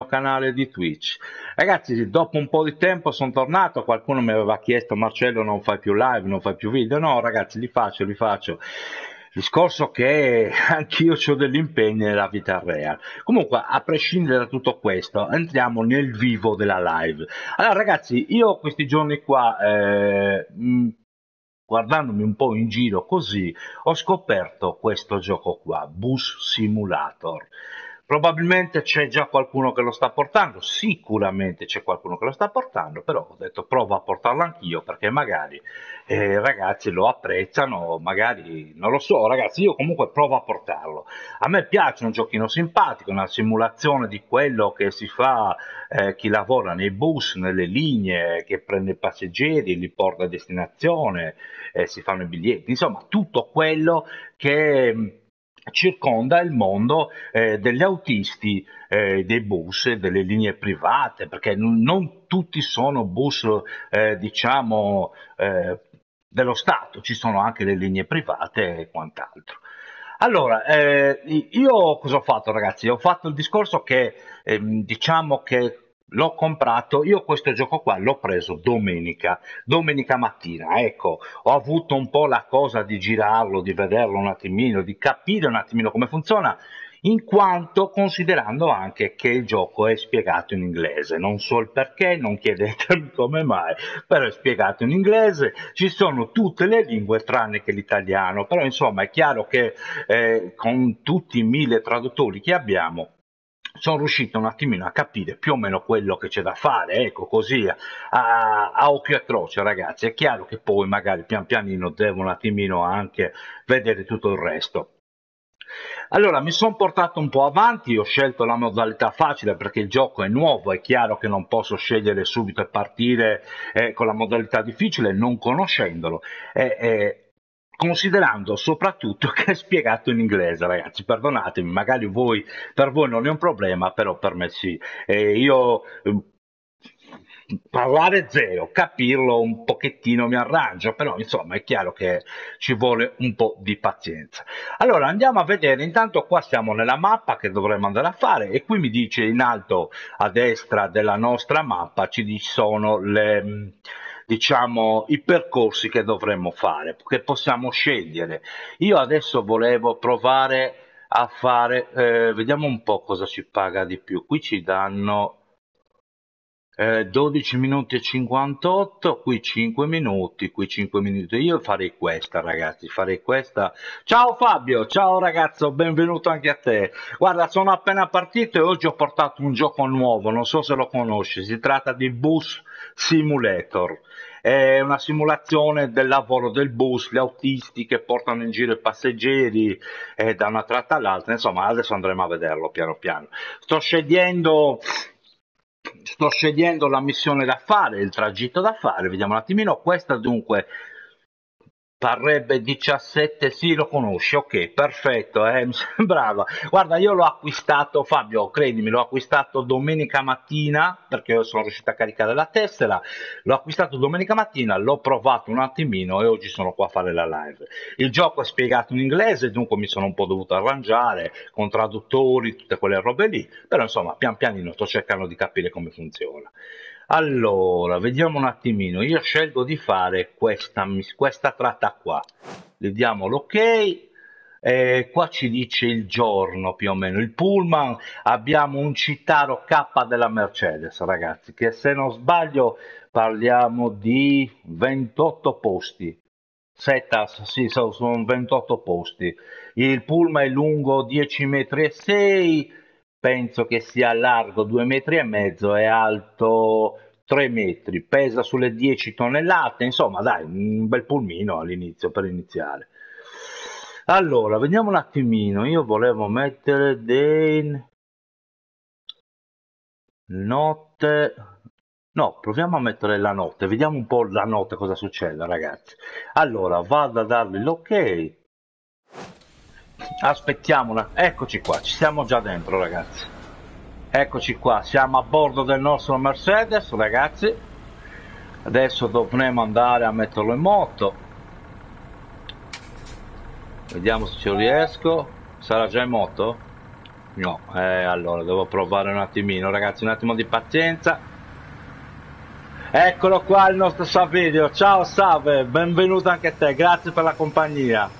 canale di Twitch. Ragazzi, dopo un po' di tempo sono tornato, qualcuno mi aveva chiesto: Marcello, non fai più live, non fai più video? No, ragazzi, li faccio, li faccio. Il discorso che anch'io ho degli impegni nella vita reale. Comunque, a prescindere da tutto questo, entriamo nel vivo della live. Allora, ragazzi, io questi giorni qua, guardandomi un po' in giro così, ho scoperto questo gioco qua, Bus Simulator. Probabilmente c'è già qualcuno che lo sta portando, sicuramente c'è qualcuno che lo sta portando, però ho detto provo a portarlo anch'io perché magari ragazzi lo apprezzano, magari non lo so, ragazzi, io comunque provo a portarlo. A me piace un giochino simpatico, una simulazione di quello che si fa chi lavora nei bus, nelle linee, che prende i passeggeri, li porta a destinazione, si fanno i biglietti, insomma tutto quello che circonda il mondo degli autisti dei bus e delle linee private, perché non tutti sono bus diciamo dello Stato, ci sono anche le linee private e quant'altro. Allora, io cosa ho fatto, ragazzi? Ho fatto il discorso che diciamo che l'ho comprato, io questo gioco qua l'ho preso domenica mattina, ecco, ho avuto un po' la cosa di girarlo, di vederlo un attimino, di capire un attimino come funziona, in quanto considerando anche che il gioco è spiegato in inglese, non so il perché, non chiedetemi come mai, però è spiegato in inglese, ci sono tutte le lingue tranne che l'italiano, però insomma è chiaro che con tutti i 1000 traduttori che abbiamo sono riuscito un attimino a capire più o meno quello che c'è da fare, ecco, così a occhio e croce, ragazzi. È chiaro che poi magari pian pianino devo un attimino anche vedere tutto il resto. Allora, mi sono portato un po' avanti, ho scelto la modalità facile perché il gioco è nuovo, è chiaro che non posso scegliere subito e partire con la modalità difficile non conoscendolo. Considerando soprattutto che è spiegato in inglese, ragazzi, perdonatemi, magari voi, per voi non è un problema, però per me sì. Io parlare zero, capirlo un pochettino mi arrangio, però insomma è chiaro che ci vuole un po' di pazienza. Allora andiamo a vedere, intanto qua siamo nella mappa che dovremmo andare a fare e qui mi dice in alto a destra della nostra mappa ci sono le diciamo i percorsi che dovremmo fare, che possiamo scegliere. Io adesso volevo provare a fare, vediamo un po' cosa ci paga di più. Qui ci danno 12 minuti e 58, qui 5 minuti, qui 5 minuti. Io farei questa, ragazzi, farei questa. Ciao Fabio, ciao ragazzo, benvenuto anche a te. Guarda, sono appena partito e oggi ho portato un gioco nuovo, non so se lo conosci, si tratta di Bus Simulator. È una simulazione del lavoro del bus, gli autisti che portano in giro i passeggeri da una tratta all'altra, insomma, adesso andremo a vederlo piano piano. Sto scegliendo la missione da fare, il tragitto da fare, vediamo un attimino. Questa dunque parrebbe 17, sì, lo conosci, ok, perfetto, mi sembrava. Guarda, io l'ho acquistato, Fabio, credimi, l'ho acquistato domenica mattina, perché io sono riuscito a caricare la tessera, l'ho acquistato domenica mattina, l'ho provato un attimino e oggi sono qua a fare la live. Il gioco è spiegato in inglese, dunque mi sono un po' dovuto arrangiare con traduttori, tutte quelle robe lì, però insomma, pian pianino sto cercando di capire come funziona. Allora, vediamo un attimino. Io scelgo di fare questa tratta qua. Le diamo l'ok. Qua ci dice il giorno più o meno. Il pullman abbiamo un Citaro K della Mercedes, ragazzi, che se non sbaglio parliamo di 28 posti. Setas, sì, sono 28 posti. Il pullman è lungo 10 metri e 6, penso che sia largo 2 metri e mezzo e alto 3 metri, pesa sulle 10 tonnellate, insomma dai, un bel pulmino all'inizio per iniziare. Allora, vediamo un attimino, io volevo mettere dei notte, no, proviamo a mettere la notte, vediamo un po' la notte cosa succede, ragazzi. Allora, vado a dargli l'ok, aspettiamo, eccoci qua, ci siamo già dentro, ragazzi. Eccoci qua, siamo a bordo del nostro Mercedes, ragazzi. Adesso dovremo andare a metterlo in moto. Vediamo se ci riesco. Sarà già in moto? No, allora devo provare un attimino, ragazzi, un attimo di pazienza. Eccolo qua il nostro Saverio. Ciao Save, benvenuto anche a te, grazie per la compagnia.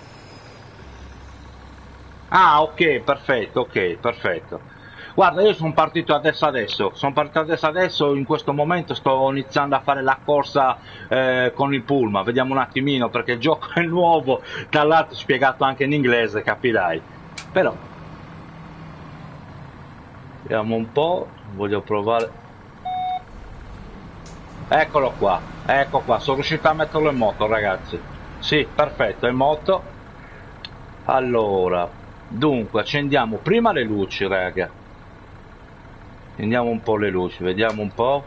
Ah, ok, perfetto, ok, perfetto. Guarda, io sono partito adesso, in questo momento sto iniziando a fare la corsa con il pullman, vediamo un attimino perché il gioco è nuovo, tra l'altro spiegato anche in inglese, capirai. Però, vediamo un po', voglio provare. Eccolo qua, ecco qua, sono riuscito a metterlo in moto, ragazzi. Sì, perfetto, è in moto. Allora, dunque, accendiamo prima le luci, raga. Accendiamo un po' le luci, vediamo un po'.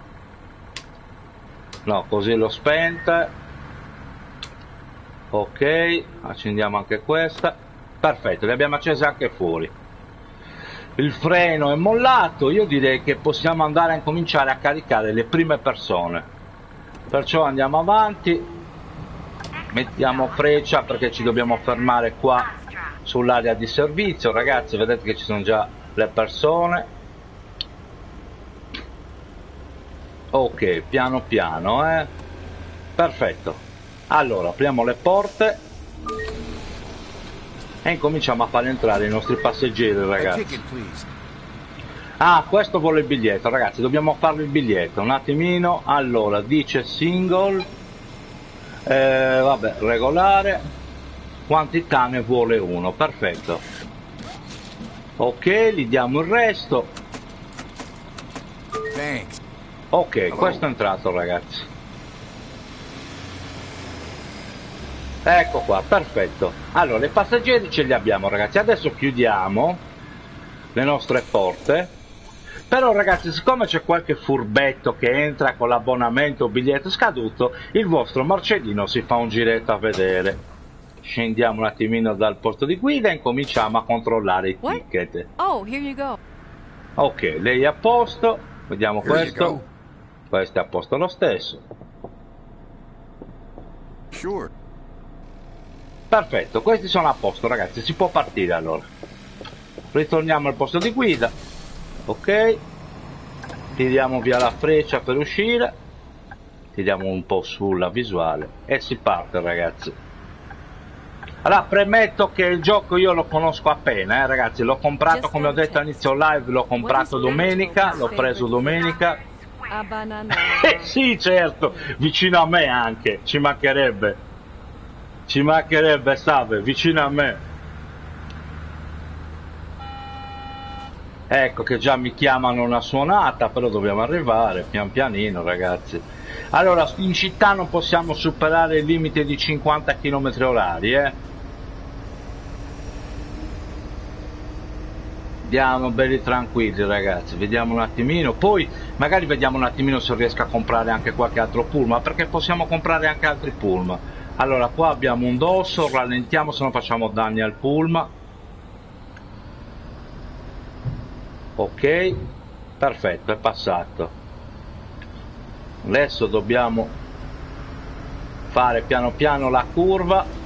No, così l'ho spenta. Ok, accendiamo anche questa. Perfetto, le abbiamo accese anche fuori. Il freno è mollato, io direi che possiamo andare a cominciare a caricare le prime persone. Perciò andiamo avanti, mettiamo freccia perché ci dobbiamo fermare qua sull'area di servizio. Ragazzi, vedete che ci sono già le persone. Ok, piano piano, perfetto. Allora, apriamo le porte e incominciamo a far entrare i nostri passeggeri, ragazzi. Ah, questo vuole il biglietto, ragazzi, dobbiamo farlo il biglietto, un attimino. Allora, dice single, vabbè, regolare, quantità ne vuole uno, perfetto. Ok, gli diamo il resto. Ok, questo è entrato, ragazzi. Ecco qua, perfetto. Allora, i passeggeri ce li abbiamo, ragazzi. Adesso chiudiamo le nostre porte. Però, ragazzi, siccome c'è qualche furbetto che entra con l'abbonamento o biglietto scaduto, il vostro Marcellino si fa un giretto a vedere. Scendiamo un attimino dal posto di guida e incominciamo a controllare i ticket. Oh, here you go. Ok, lei è a posto. Vediamo questo. Questo è a posto lo stesso. Sure. Perfetto, questi sono a posto, ragazzi, si può partire allora. Ritorniamo al posto di guida. Ok, tiriamo via la freccia per uscire, tiriamo un po' sulla visuale e si parte, ragazzi. Allora, premetto che il gioco io lo conosco appena, ragazzi, l'ho comprato, come ho detto all'inizio live, l'ho comprato domenica, l'ho preso domenica. Sì, certo, vicino a me anche, ci mancherebbe, Save, vicino a me. Ecco che già mi chiamano una suonata, però dobbiamo arrivare pian pianino, ragazzi. Allora, in città non possiamo superare il limite di 50 km/h, Andiamo belli tranquilli, ragazzi, vediamo un attimino, poi magari vediamo un attimino se riesco a comprare anche qualche altro pullman, perché possiamo comprare anche altri pullman. Allora, qua abbiamo un dosso, rallentiamo se non facciamo danni al pullman. Ok, perfetto, è passato. Adesso dobbiamo fare piano piano la curva.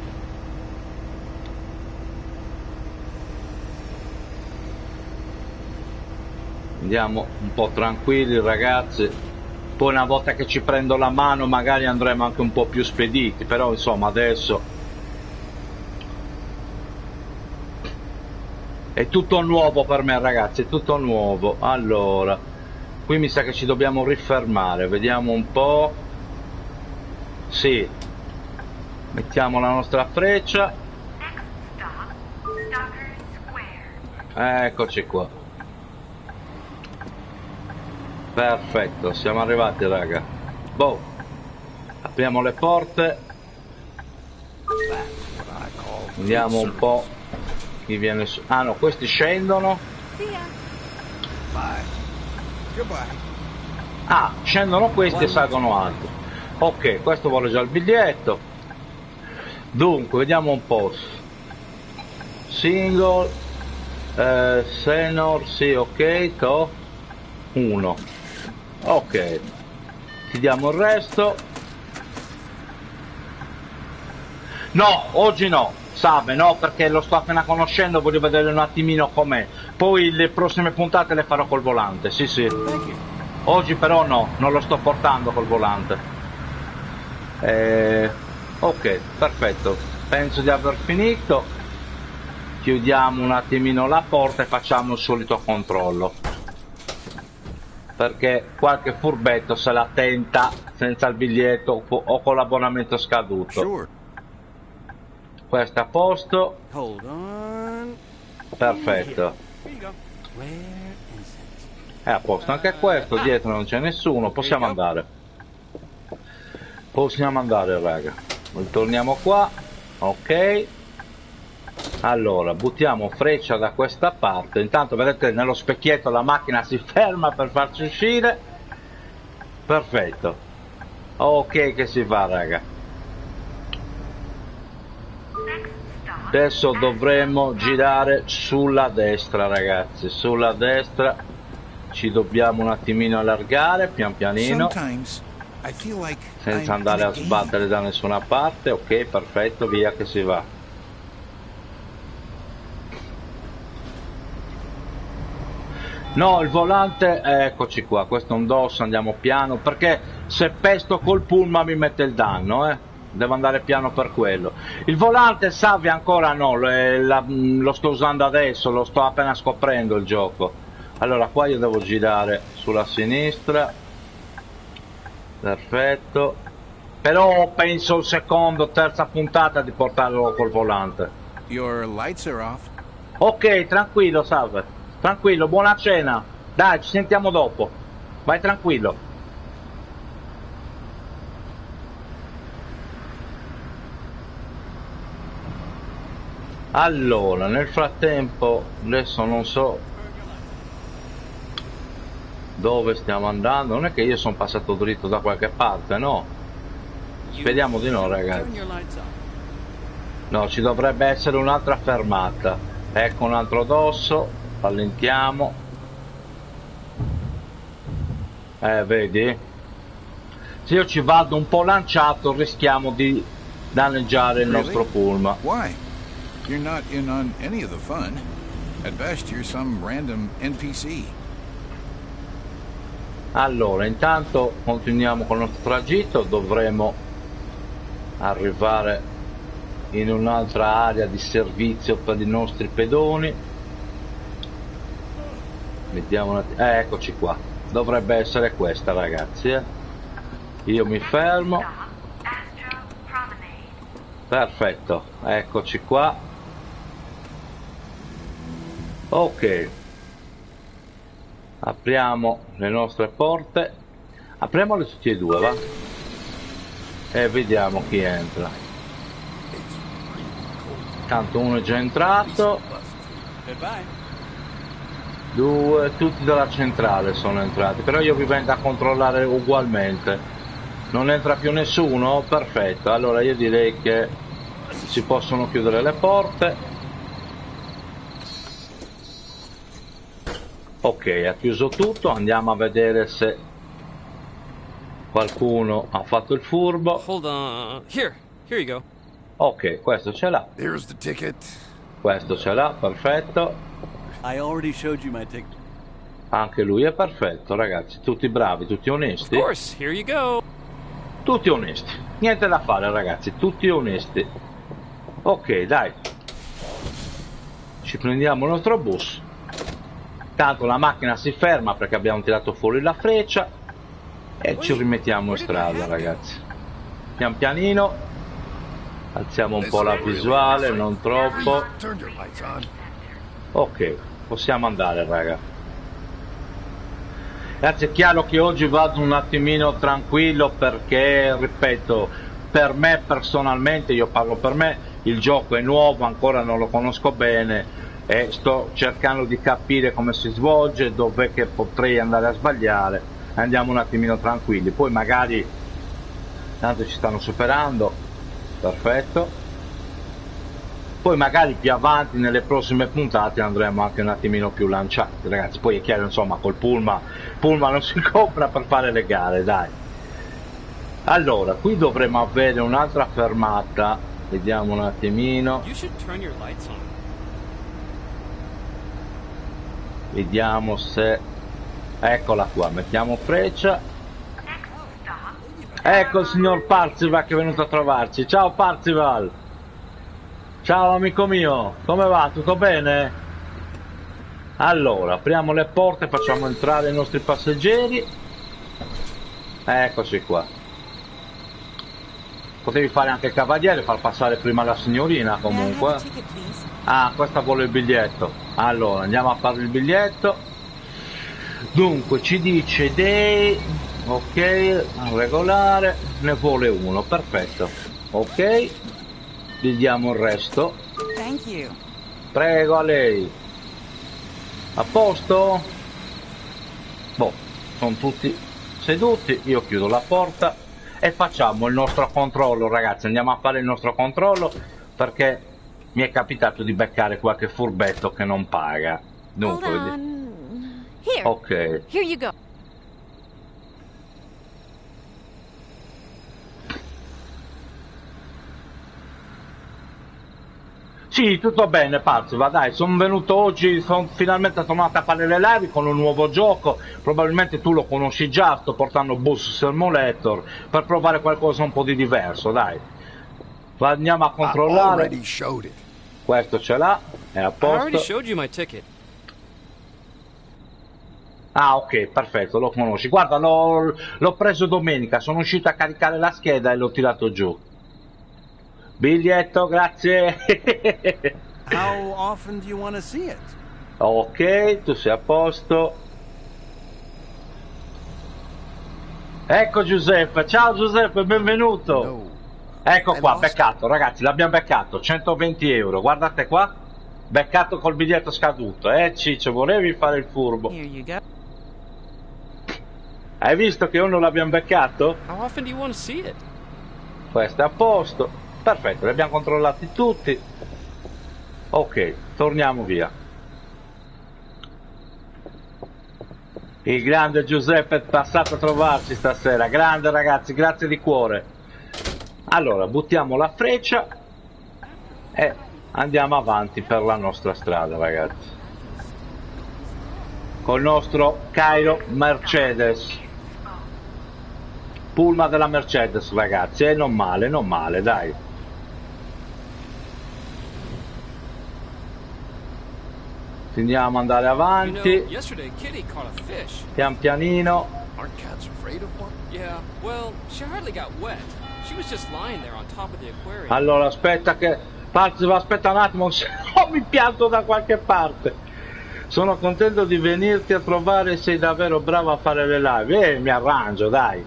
Andiamo un po' tranquilli, ragazzi. Poi una volta che ci prendo la mano magari andremo anche un po' più spediti, però insomma adesso è tutto nuovo per me, ragazzi, è tutto nuovo. Allora, qui mi sa che ci dobbiamo rifermare, vediamo un po'. Sì, mettiamo la nostra freccia. Eccoci qua. Perfetto, siamo arrivati, raga. Boh, apriamo le porte. Vediamo un po' chi viene su. Ah no, questi scendono. Ah, scendono questi e salgono altri. Ok, questo vuole già il biglietto. Dunque, vediamo un po'. Single, senior, sì, ok, to 1. Ok, ti diamo il resto. No, oggi no, Salve, no, perché lo sto appena conoscendo, voglio vedere un attimino com'è. Poi le prossime puntate le farò col volante, sì sì. Oggi però no, non lo sto portando col volante. Ok, perfetto. Penso di aver finito. Chiudiamo un attimino la porta e facciamo il solito controllo. Perché qualche furbetto se la tenta senza il biglietto o con l'abbonamento scaduto. Questo a posto. Perfetto. È a posto anche questo, dietro non c'è nessuno, possiamo andare. Possiamo andare, raga. Torniamo qua. Ok. Allora, buttiamo freccia da questa parte. Intanto vedete nello specchietto la macchina si ferma per farci uscire. Perfetto. Ok che si fa, raga. Adesso dovremmo girare sulla destra, ragazzi. Sulla destra ci dobbiamo un attimino allargare, pian pianino, senza andare a sbattere da nessuna parte. Ok, perfetto, via che si va. No, il volante, eccoci qua, questo è un DOS, andiamo piano, perché se pesto col pullman mi mette il danno, devo andare piano per quello. Il volante, salve, ancora no, lo sto usando adesso, lo sto appena scoprendo il gioco. Allora, qua io devo girare sulla sinistra, perfetto, però penso il secondo, terza puntata di portarlo col volante. Your lights are off. Ok, tranquillo, salve. Tranquillo, buona cena. Dai, ci sentiamo dopo. Vai tranquillo. Allora, nel frattempo, adesso non so dove stiamo andando. Non è che io sono passato dritto da qualche parte, no? Speriamo di no, ragazzi. No, ci dovrebbe essere un'altra fermata. Ecco un altro dosso. Rallentiamo. Vedi? Se io ci vado un po' lanciato rischiamo di danneggiare il nostro pullman. Why? You're not in on any of the fun. At best you're some random NPC. Allora, intanto continuiamo con il nostro tragitto, dovremo arrivare in un'altra area di servizio per i nostri pedoni. Vediamo un attimo. Eccoci qua, dovrebbe essere questa, ragazzi, Io mi fermo. Perfetto, eccoci qua. Ok, apriamo le nostre porte, apriamole tutti e due, va? E vediamo chi entra. Tanto uno è già entrato. Due, tutti dalla centrale sono entrati, però io vi vengo a controllare ugualmente. Non entra più nessuno? Perfetto, allora io direi che si possono chiudere le porte. Ok, ha chiuso tutto, andiamo a vedere se qualcuno ha fatto il furbo. Hold on. Here you go. Ok, questo ce l'ha. Here's the ticket. Questo ce l'ha, perfetto. I already showed you my ticket. Anche lui è perfetto, ragazzi, tutti bravi, tutti onesti. Of course, here you go. Tutti onesti, niente da fare, ragazzi, tutti onesti. Ok, dai. Ci prendiamo il nostro bus. Tanto la macchina si ferma perché abbiamo tirato fuori la freccia e ci rimettiamo in strada, ragazzi. Pian pianino. Alziamo un po' la visuale, non troppo. Ok, possiamo andare, raga. Ragazzi, è chiaro che oggi vado un attimino tranquillo perché, ripeto, per me personalmente, io parlo per me, il gioco è nuovo, ancora non lo conosco bene e sto cercando di capire come si svolge, dov'è che potrei andare a sbagliare. Andiamo un attimino tranquilli, poi magari tanto ci stanno superando, perfetto. Poi magari più avanti nelle prossime puntate andremo anche un attimino più lanciati, ragazzi. Poi è chiaro, insomma, col pullman non si compra per fare le gare, dai. Allora, qui dovremo avere un'altra fermata Vediamo un attimino. You should turn your lights on. Vediamo se... Eccola qua, mettiamo freccia. Ecco il signor Parzival che è venuto a trovarci. Ciao Parzival. Ciao amico mio, come va? Tutto bene? Allora, apriamo le porte, facciamo entrare i nostri passeggeri. Eccoci qua. Potevi fare anche il cavaliere, far passare prima la signorina comunque. Ah, questa vuole il biglietto. Allora, andiamo a fare il biglietto. Dunque, ci dice dei... Ok, regolare, ne vuole uno, perfetto. Ok, gli diamo il resto. Thank you. Prego, a lei. A posto? Boh, sono tutti seduti, io chiudo la porta e facciamo il nostro controllo, ragazzi. Andiamo a fare il nostro controllo perché mi è capitato di beccare qualche furbetto che non paga. Dunque, Hold on. Here. ok. Here you go. Sì, tutto bene, pazzo, va dai, sono venuto oggi, sono finalmente tornato a fare le live con un nuovo gioco, probabilmente tu lo conosci già, sto portando Bus Simulator per provare qualcosa un po' di diverso, dai. Andiamo a controllare, questo ce l'ha, è a I already posto. showed you my ticket. Ah, ok, perfetto, lo conosci. Guarda, l'ho preso domenica, sono uscito a caricare la scheda e l'ho tirato giù. Biglietto, grazie. How often do you want to see it? Ok, tu sei a posto. Ecco Giuseppe, ciao Giuseppe, benvenuto. No. Ecco qua, beccato, ragazzi, l'abbiamo beccato, 120 euro, guardate qua. Beccato col biglietto scaduto, Ciccio, volevi fare il furbo. Here you go. Hai visto che uno l'abbiamo beccato? How often do you want to see it? Questo è a posto. Perfetto, li abbiamo controllati tutti. Ok, torniamo via. Il grande Giuseppe è passato a trovarci stasera. Grande ragazzi, grazie di cuore. Allora, buttiamo la freccia e andiamo avanti per la nostra strada, ragazzi. Col nostro Cairo Mercedes. Pullman della Mercedes, ragazzi, e non male, dai. Andiamo ad andare You know, avanti, yesterday Kitty caught a fish. pian pianino. Aren't cats afraid of one? Yeah, well, she hardly got wet. She was just lying there on top of the aquarium. Allora, aspetta che... aspetta un attimo, se no mi pianto da qualche parte. Sono contento di venirti a trovare, sei davvero bravo a fare le live. Mi arrangio, dai.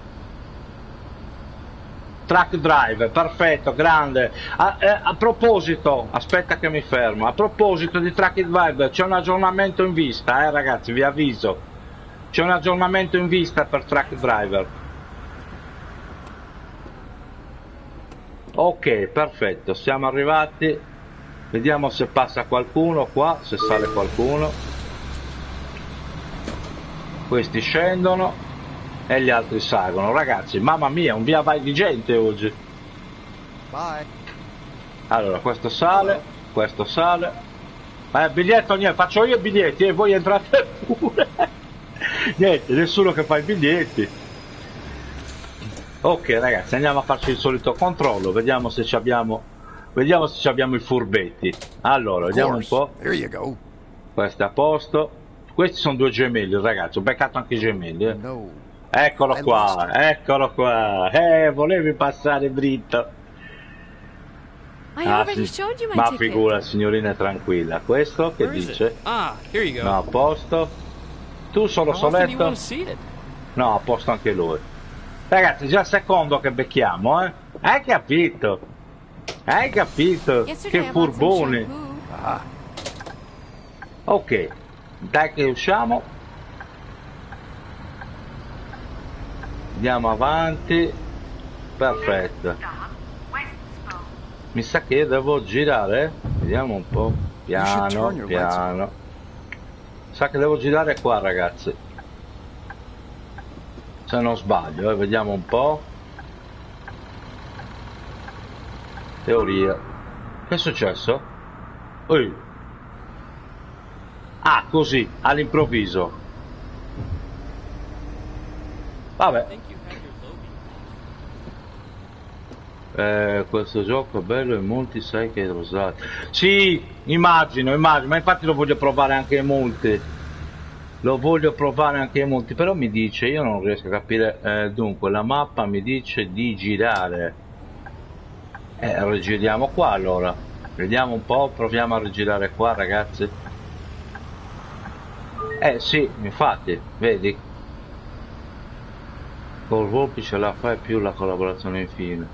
Truck driver, perfetto, grande. A proposito, aspetta che mi fermo. A proposito di truck driver, c'è un aggiornamento in vista, ragazzi, vi avviso. C'è un aggiornamento in vista per truck driver. Ok, perfetto, siamo arrivati. Vediamo se passa qualcuno qua, se sale qualcuno. Questi scendono e gli altri salgono. Ragazzi, mamma mia, un via vai di gente oggi. Bye. Allora, questo sale, questo sale. Biglietto niente, faccio io i biglietti e voi entrate pure. Niente, nessuno che fa i biglietti. Ok ragazzi, andiamo a farci il solito controllo, vediamo se ci abbiamo i furbetti. Allora, vediamo un po'. There you go. Questo è a posto. Questi sono due gemelli, ragazzi, ho beccato anche i gemelli. No. Eccolo qua, eccolo qua. Volevi passare dritto. I already showed you my Ma ticket. figura, signorina è tranquilla. Questo che Where is dice? it? Ah, here you go. No, a posto. Tu solo How often do you soletto? want to see it? No, a posto anche lui. Ragazzi, già il secondo che becchiamo, Hai capito? Hai capito? Yesterday Che I bought some furboni. shampoo. Ok, dai che usciamo. Andiamo avanti. Perfetto. Mi sa che io devo girare. Vediamo un po'. Piano, piano. Sa che devo girare qua, ragazzi. Se non sbaglio, vediamo un po'. Teoria. Che è successo? Ehi. Ah, così, all'improvviso. Vabbè. Think you have your Logan. Questo gioco è bello e molti sai che lo usate. Sì, immagino, ma infatti lo voglio provare anche in molti. Però mi dice, io non riesco a capire, dunque la mappa mi dice di girare. Rigiriamo qua allora. Vediamo un po', proviamo a rigirare qua ragazzi. Sì, infatti, vedi. Col Volpi ce la fai più la collaborazione infine.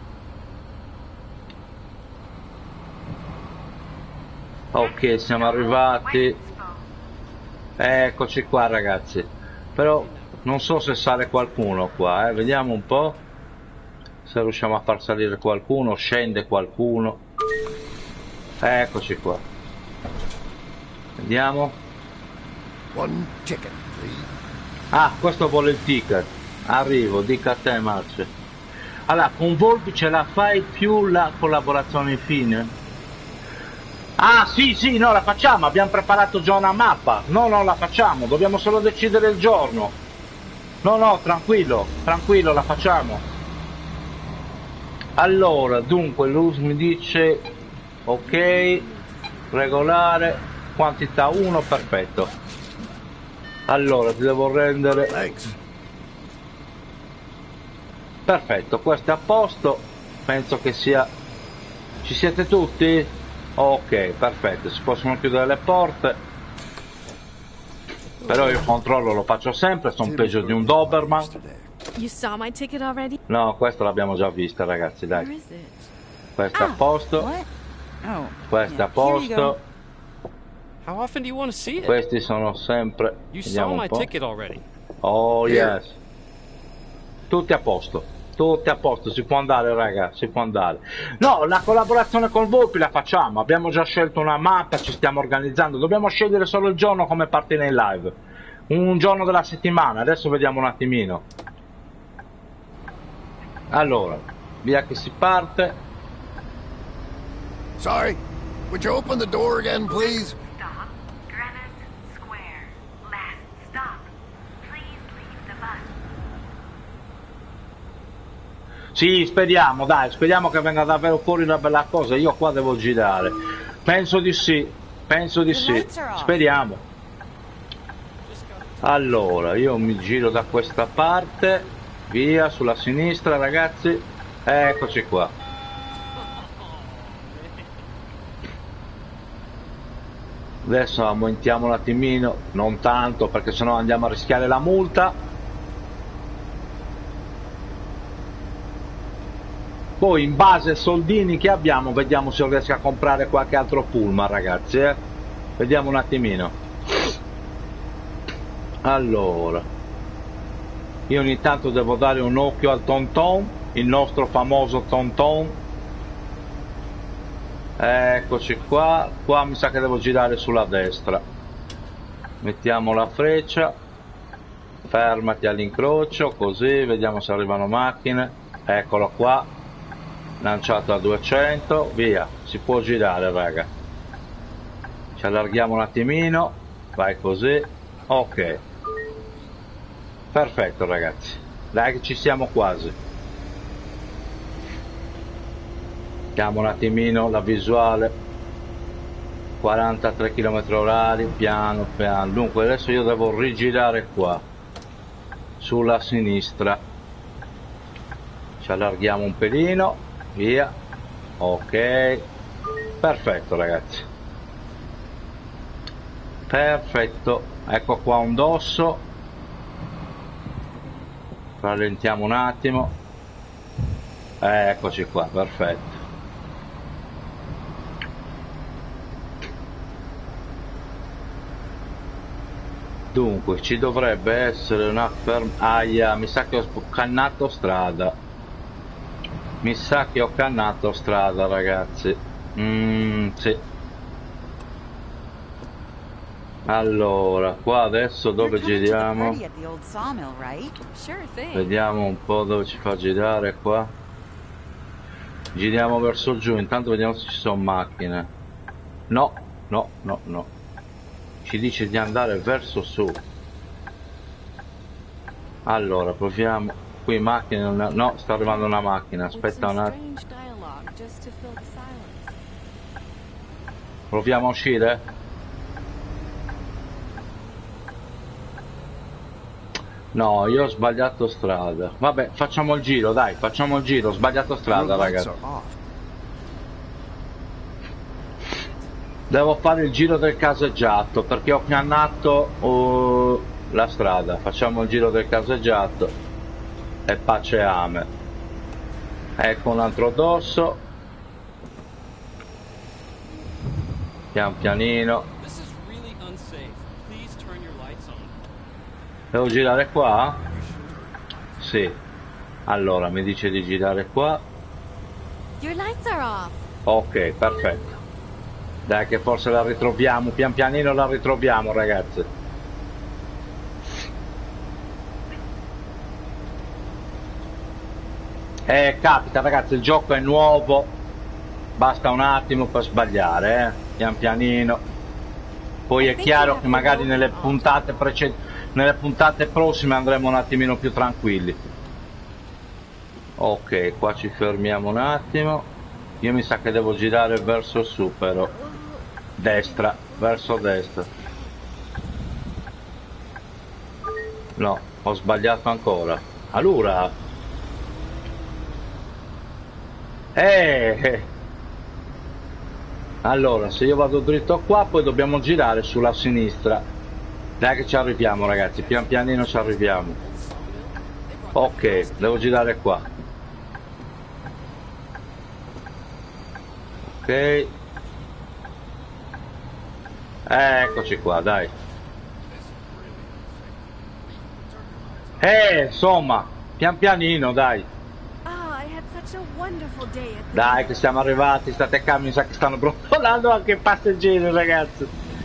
Ok, siamo arrivati. Eccoci qua ragazzi. Però non so se sale qualcuno qua, vediamo un po'. Se riusciamo a far salire qualcuno, scende qualcuno. Eccoci qua. Vediamo. One ticket, please. Ah, questo vuole il ticket. Arrivo, dica a te Marce. Allora, con Volpi ce la fai più la collaborazione infine? Ah, sì, no, la facciamo. Abbiamo preparato già una mappa. No, la facciamo. Dobbiamo solo decidere il giorno. No, tranquillo, la facciamo. Allora, dunque, lui mi dice ok, regolare, quantità 1, perfetto. Allora, ti devo rendere... Thanks. Perfetto, questo è a posto. Penso che sia... Ci siete tutti? Ok, perfetto, si possono chiudere le porte. Però il controllo lo faccio sempre, sono peggio di un Doberman. You saw my ticket already? No, questo l'abbiamo già vista ragazzi, Where dai. is it? Questo è a posto. What? Oh. Questo è a yeah, here you go. posto. How often do you want to see it? Questi sono sempre... You Vediamo saw un my po'. ticket already. Oh Here. yes. Tutti a posto. Tutti a posto, si può andare raga, si può andare. No, la collaborazione con Volpi la facciamo. Abbiamo già scelto una mappa, ci stiamo organizzando. Dobbiamo scegliere solo il giorno come partire in live. Un giorno della settimana, adesso vediamo un attimino. Allora, via che si parte. Sorry, would you open the door again, please? Stop, Greenwich Square. Last stop. Please leave the bus. Sì, speriamo, dai, speriamo che venga davvero fuori una bella cosa. Io qua devo girare. Penso di sì, speriamo. Allora, io mi giro da questa parte, via, sulla sinistra ragazzi. Eccoci qua. Adesso aumentiamo un attimino, non tanto perché sennò andiamo a rischiare la multa. Poi in base ai soldini che abbiamo vediamo se riesco a comprare qualche altro pullman ragazzi, vediamo un attimino. Allora, io ogni tanto devo dare un occhio al Tonton, il nostro famoso Tonton. Eccoci qua, qua mi sa che devo girare sulla destra. Mettiamo la freccia, fermati all'incrocio, così vediamo se arrivano macchine. Eccolo qua, lanciato a 200, via, si può girare raga. Ci allarghiamo un attimino, vai così, ok. Perfetto ragazzi, dai che ci siamo quasi. Vediamo un attimino la visuale. 43 km/h, piano piano. Dunque adesso io devo rigirare qua sulla sinistra. Ci allarghiamo un pelino, via, ok, perfetto ragazzi, perfetto. Ecco qua un dosso, rallentiamo un attimo, eccoci qua, perfetto. Dunque ci dovrebbe essere una fermata. Mi sa che ho cannato strada. Mi sa che ho cannato strada ragazzi. Sì. Allora, qua adesso dove giriamo? Sure thing. Vediamo un po' dove ci fa girare qua. Giriamo verso giù, intanto vediamo se ci sono macchine. No, no, no, no. Ci dice di andare verso su. Allora, proviamo. Qui macchine non... No, sta arrivando una macchina. Aspetta un attimo. Proviamo a uscire? No, io ho sbagliato strada. Vabbè, facciamo il giro, dai, facciamo il giro. Ho sbagliato strada, ragazzi. Devo fare il giro del caseggiato perché ho piannato la strada. Facciamo il giro del caseggiato e pace e ame. Ecco un altro dosso. Pian pianino. Devo girare qua? Sì. Allora mi dice di girare qua. Your lights are off. Ok, perfetto. Dai che forse la ritroviamo, pian pianino la ritroviamo, ragazzi. Capita, ragazzi, il gioco è nuovo. Basta un attimo per sbagliare, pian pianino. Poi è chiaro che magari nelle puntate precedenti, nelle puntate prossime andremo un attimino più tranquilli. Ok, qua ci fermiamo un attimo. Io mi sa che devo girare verso su, però. Destra, verso destra. No, ho sbagliato ancora. Allora. Allora, se io vado dritto qua, poi dobbiamo girare sulla sinistra. Dai che ci arriviamo, ragazzi, pian pianino ci arriviamo. Ok, devo girare qua. Ok. Eccoci qua, dai. Insomma, pian pianino, dai. Dai che siamo arrivati, state calmi, mi sa che stanno brontolando anche i passeggeri, ragazzi.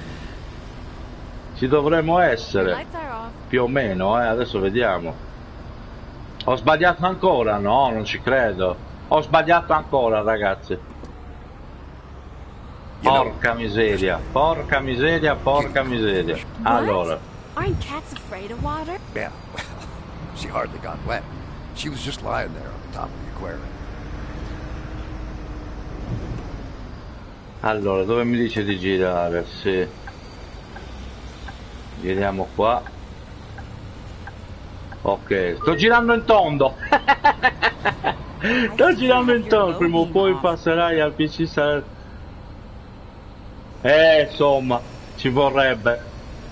Ci dovremmo essere. Più o meno, adesso vediamo. Ho sbagliato ancora? No, non ci credo. Ho sbagliato ancora, ragazzi. Porca miseria, porca miseria, porca miseria. Allora. Aren't cats afraid of water? Yeah, well, she hardly got wet. She was just lying there on the top of the aquarium. Allora, dove mi dice di girare? Sì. Giriamo qua. Ok, sto girando in tondo. Sto girando in tondo. Prima o poi passerai al PC. Insomma, ci vorrebbe.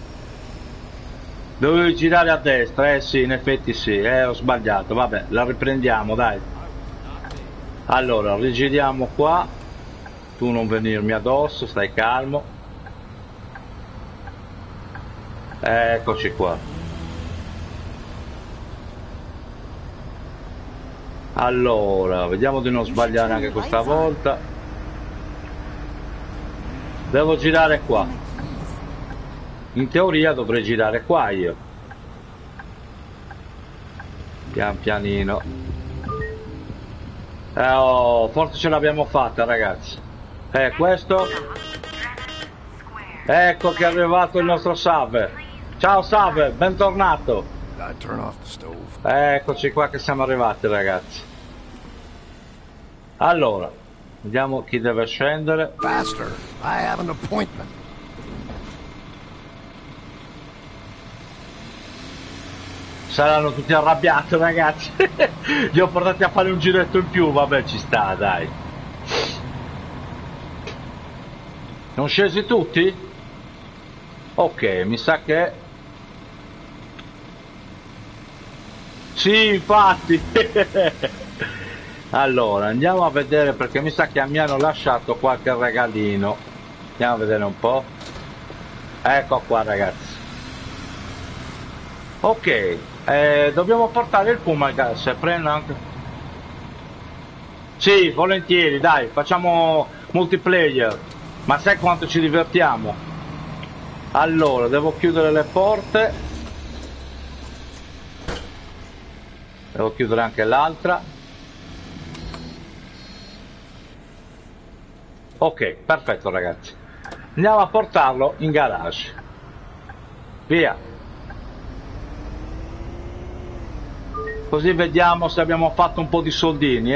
Dovevo girare a destra, sì, in effetti sì, ho sbagliato, vabbè, la riprendiamo, dai. Allora, rigiriamo qua. Tu non venirmi addosso, stai calmo. Eccoci qua. Allora, vediamo di non sbagliare anche questa volta. Devo girare qua. In teoria dovrei girare qua io. Pian pianino. Forse ce l'abbiamo fatta, ragazzi. Questo. Ecco che è arrivato il nostro Save. Ciao Save, bentornato. Eccoci qua che siamo arrivati, ragazzi. Allora, vediamo chi deve scendere. Faster, I have an appointment. Saranno tutti arrabbiati, ragazzi. Li ho portati a fare un giretto in più, vabbè, ci sta, dai. Non scesi tutti? Ok, mi sa che... Sì, infatti. Allora, andiamo a vedere perché mi sa che mi hanno lasciato qualche regalino. Andiamo a vedere un po'. Ecco qua, ragazzi. Ok. Dobbiamo portare il Fumagas, prendo anche... Sì, volentieri, dai, facciamo multiplayer, ma sai quanto ci divertiamo? Allora, devo chiudere le porte, devo chiudere anche l'altra. Ok, perfetto ragazzi. Andiamo a portarlo in garage. Via. Così vediamo se abbiamo fatto un po' di soldini,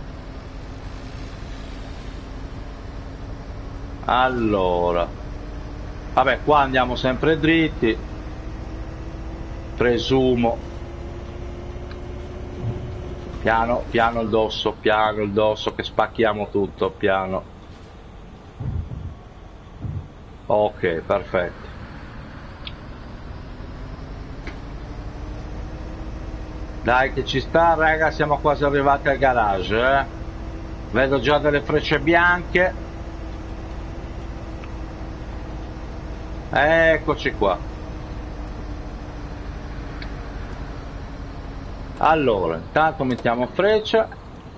Allora. Vabbè, qua andiamo sempre dritti. Presumo. Piano, piano il dosso, che spacchiamo tutto, piano. Ok, perfetto. Dai che ci sta, raga, siamo quasi arrivati al garage, Vedo già delle frecce bianche. Eccoci qua. Allora, intanto mettiamo freccia.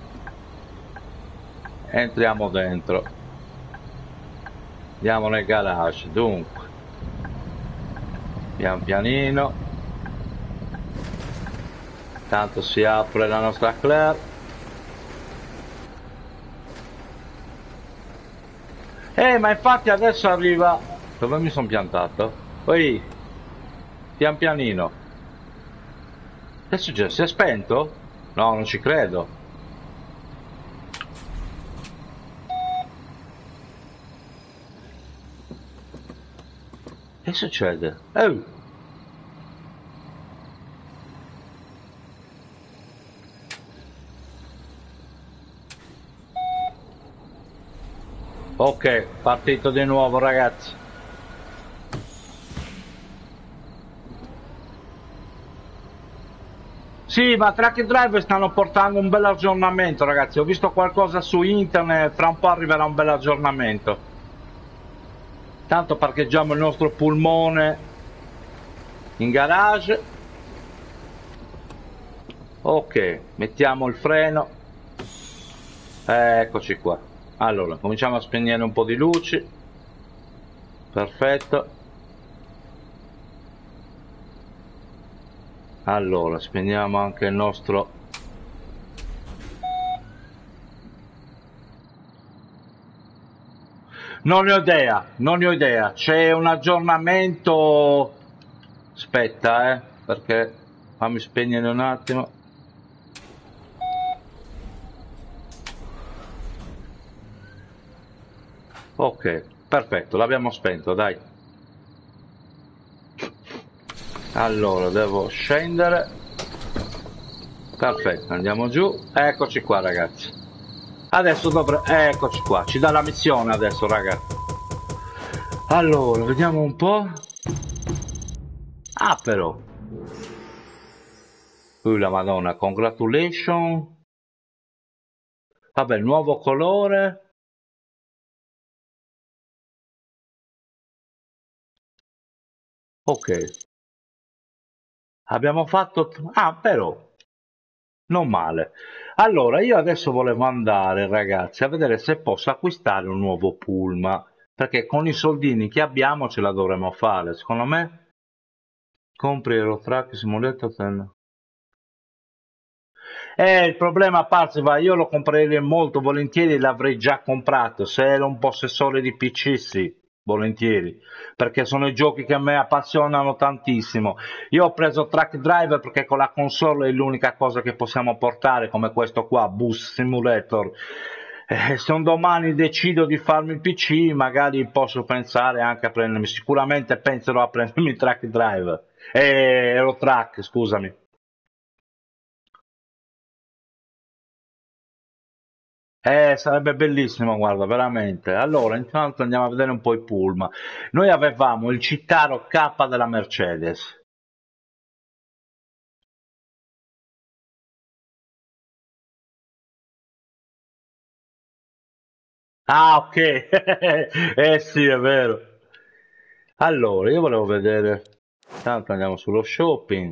Entriamo dentro. Andiamo nel garage, dunque. Pian pianino. Tanto si apre la nostra Claire. Ma infatti adesso arriva. Dove mi sono piantato? Poi pian pianino. Che è successo? Si è spento? No, non ci credo. Che succede? Ok, partito di nuovo ragazzi. Sì, ma Truck Driver stanno portando un bel aggiornamento ragazzi. Ho visto qualcosa su internet, fra un po' arriverà un bel aggiornamento. Tanto parcheggiamo il nostro pulmone in garage. Ok, mettiamo il freno. Eccoci qua. Allora, cominciamo a spegnere un po' di luci. Perfetto. Allora, spegniamo anche il nostro... Non ne ho idea. C'è un aggiornamento... Aspetta, perché... Fammi spegnere un attimo. Ok, perfetto, l'abbiamo spento, dai. Allora, devo scendere. Perfetto, andiamo giù. Eccoci qua, ragazzi. Adesso Eccoci qua, ci dà la missione adesso, ragazzi. Allora, vediamo un po'. Ah, però. La Madonna, congratulations. Vabbè, nuovo colore. Ok. Abbiamo fatto... Ah, però. Non male. Allora, io adesso volevo andare, ragazzi, a vedere se posso acquistare un nuovo Pullman. Perché con i soldini che abbiamo ce la dovremo fare. Secondo me... Compri Eurotrack Simulator. Il problema Parzival, io lo comprerei molto volentieri, l'avrei già comprato, se ero un possessore di PC sì, volentieri, perché sono i giochi che a me appassionano tantissimo. Io ho preso Truck Driver perché con la console è l'unica cosa che possiamo portare, come questo qua, Bus Simulator. Se un domani decido di farmi il PC, magari posso pensare anche a prendermi, sicuramente penserò a prendermi Truck Driver, Eurotrack, scusami. Sarebbe bellissimo, guarda, veramente. Allora, intanto andiamo a vedere un po' i pullman. Noi avevamo il Citaro K della Mercedes. Ah, ok. Sì, è vero. Allora, io volevo vedere. Intanto andiamo sullo shopping.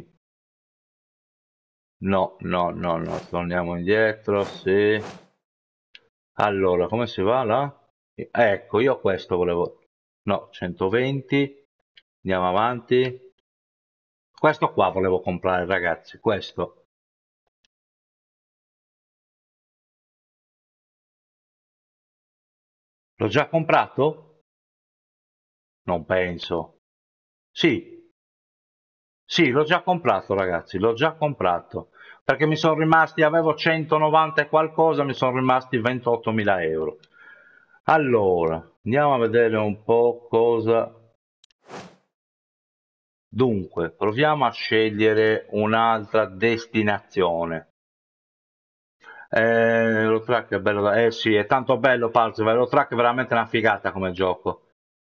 No, no, no, no, torniamo indietro, sì. Allora, come si va là? Ecco, io questo volevo... No, 120. Andiamo avanti. Questo qua volevo comprare, ragazzi, questo. L'ho già comprato? Non penso. Sì, sì, l'ho già comprato, ragazzi, l'ho già comprato. Perché mi sono rimasti, avevo 190 e qualcosa, mi sono rimasti 28.000 euro. Allora, andiamo a vedere un po' cosa... Dunque, proviamo a scegliere un'altra destinazione. Lo track è bello, sì, è tanto bello Parzival, lo track è veramente una figata come gioco.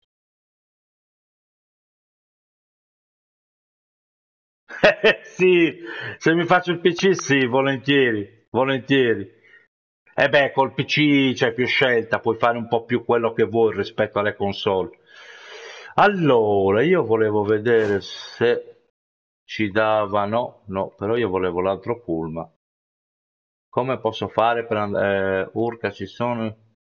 Sì, se mi faccio il PC sì, volentieri, volentieri. E beh, col PC c'è più scelta, puoi fare un po' più quello che vuoi rispetto alle console. Allora, io volevo vedere se ci davano, no, però io volevo l'altro pullman. Come posso fare per andare? Urca, ci sono?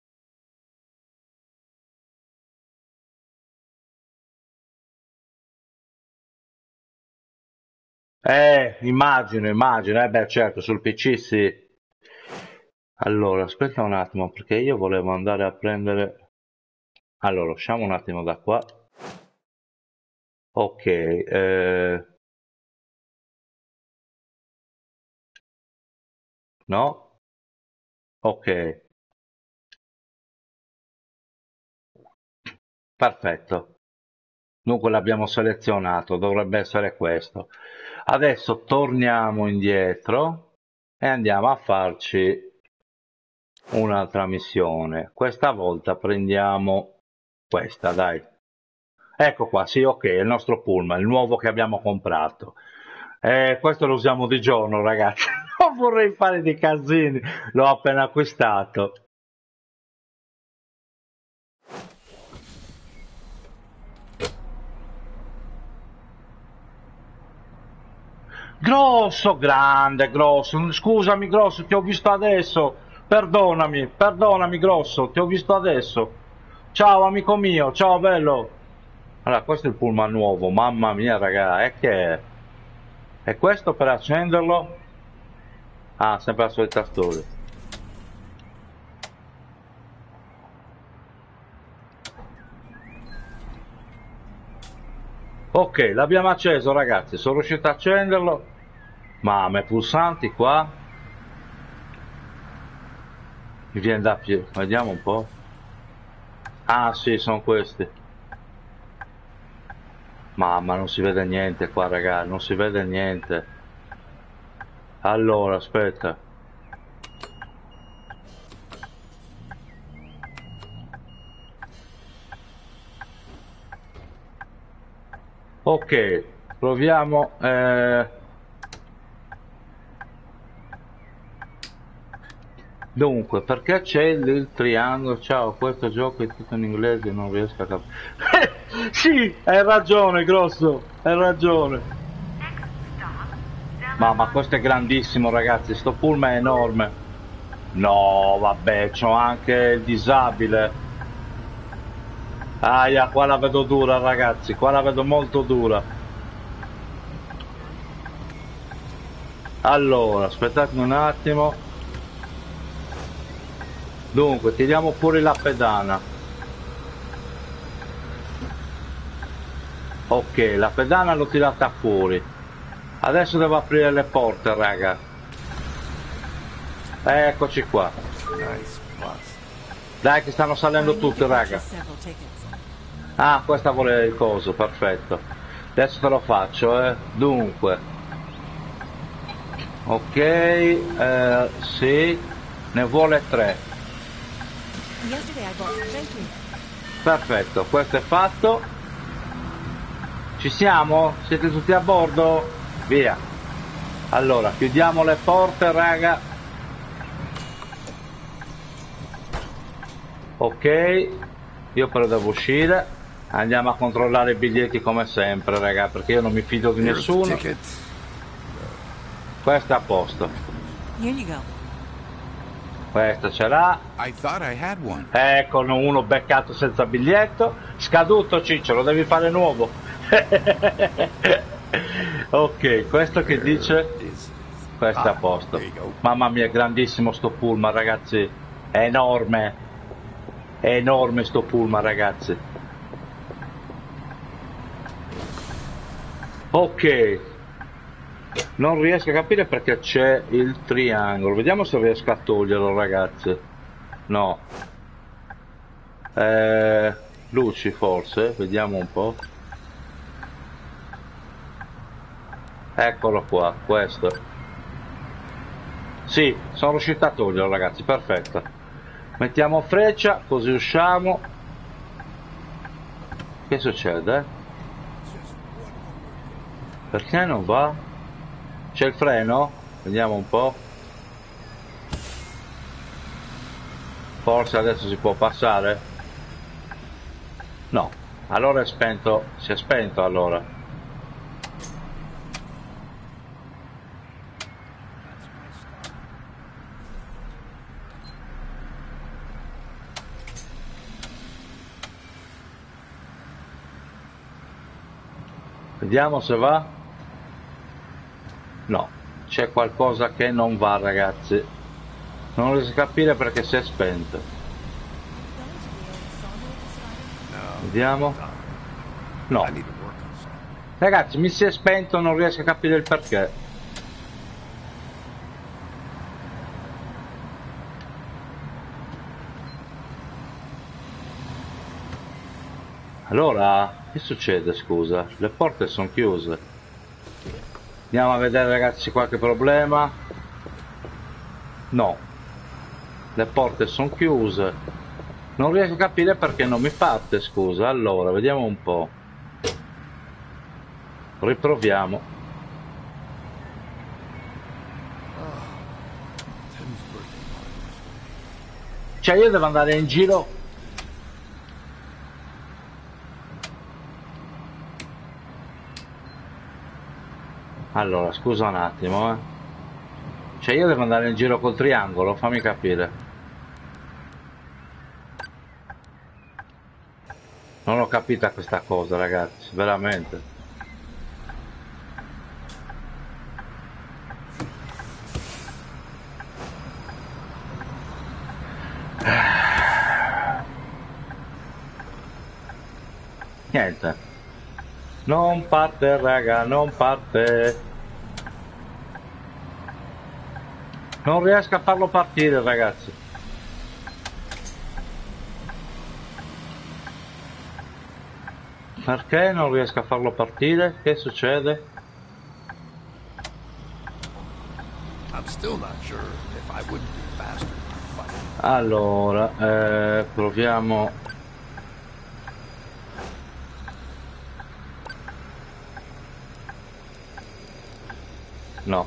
Immagino, immagino, beh, certo, sul PC sì. Allora, aspetta un attimo, perché io volevo andare a prendere... Allora, usciamo un attimo da qua. Ok, no? Ok, perfetto. Dunque l'abbiamo selezionato, dovrebbe essere questo. Adesso torniamo indietro e andiamo a farci un'altra missione. Questa volta prendiamo questa, dai. Ecco qua, sì, ok, è il nostro pullman, il nuovo che abbiamo comprato. Questo lo usiamo di giorno, ragazzi. Non vorrei fare dei casini, l'ho appena acquistato. Grosso, grande, grosso. Scusami, grosso, ti ho visto adesso. Perdonami, perdonami, grosso, ti ho visto adesso. Ciao, amico mio, ciao, bello. Allora, questo è il pullman nuovo, mamma mia, raga, è che è? E questo per accenderlo? Ah, sempre la solita storia. Ok, l'abbiamo acceso, ragazzi, sono riuscito a accenderlo. Mamma, i pulsanti qua. Mi viene da più, vediamo un po'. Ah, sì, sono questi. Mamma, non si vede niente qua, ragazzi, non si vede niente. Allora, aspetta. Ok, proviamo. Dunque, perché c'è il triangolo? Ciao, questo gioco è tutto in inglese, non riesco a capire. Sì, hai ragione, grosso, hai ragione. Ma questo è grandissimo, ragazzi, sto pullman è enorme. No, vabbè, c'ho anche il disabile. Aia, qua la vedo dura, ragazzi, qua la vedo molto dura. Allora, aspettate un attimo. Dunque, tiriamo fuori la pedana. Ok, la pedana l'ho tirata fuori. Adesso devo aprire le porte, raga. Eccoci qua. Dai che stanno salendo tutti, raga. Ah, questa vuole il coso, perfetto. Adesso te lo faccio, Dunque. Ok, sì. Ne vuole 3. Perfetto, questo è fatto. Ci siamo? Siete tutti a bordo? Via. Allora, chiudiamo le porte, raga. Ok, io però devo uscire. Andiamo a controllare i biglietti come sempre, raga, perché io non mi fido di nessuno. Questo è a posto. Questo ce l'ha. Ecco, uno beccato senza biglietto. Scaduto, Ciccio, lo devi fare nuovo. Ok, questo che dice? Questo è a posto. Mamma mia, grandissimo sto pullman, ragazzi. È enorme. È enorme sto pullman, ragazzi. Ok. Non riesco a capire perché c'è il triangolo. Vediamo se riesco a toglierlo, ragazzi. No. Luci forse. Vediamo un po'. Eccolo qua, questo. Sì, sono riuscito a toglierlo, ragazzi, perfetto. Mettiamo freccia, così usciamo. Che succede? Perché non va? C'è il freno? Vediamo un po'. Forse adesso si può passare? No. Allora è spento. Si è spento allora. Vediamo se va. No, c'è qualcosa che non va, ragazzi. Non riesco a capire perché si è spento. Vediamo. No. Ragazzi, mi si è spento, non riesco a capire il perché. Allora, che succede, scusa? Le porte sono chiuse. Andiamo a vedere, ragazzi, qualche problema. No. Le porte sono chiuse. Non riesco a capire perché non mi parte, scusa. Allora, vediamo un po'. Riproviamo. Cioè, io devo andare in giro. Allora, scusa un attimo, Cioè, io devo andare in giro col triangolo, fammi capire. Non ho capita questa cosa, ragazzi, veramente. Niente. Non parte, raga, non parte. Non riesco a farlo partire, ragazzi. Perché non riesco a farlo partire? Che succede? Allora, proviamo. No.